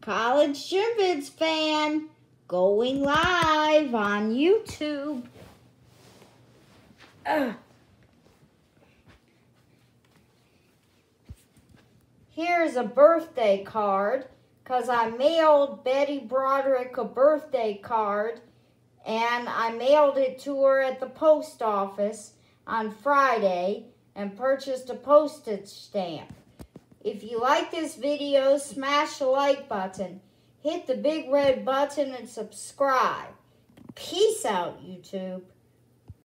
College Shrimpids fan going live on YouTube. Here's a birthday card because I mailed Betty Broderick a birthday card and I mailed it to her at the post office on Friday and purchased a postage stamp. If you like this video, smash the like button, hit the big red button and subscribe. Peace out, YouTube.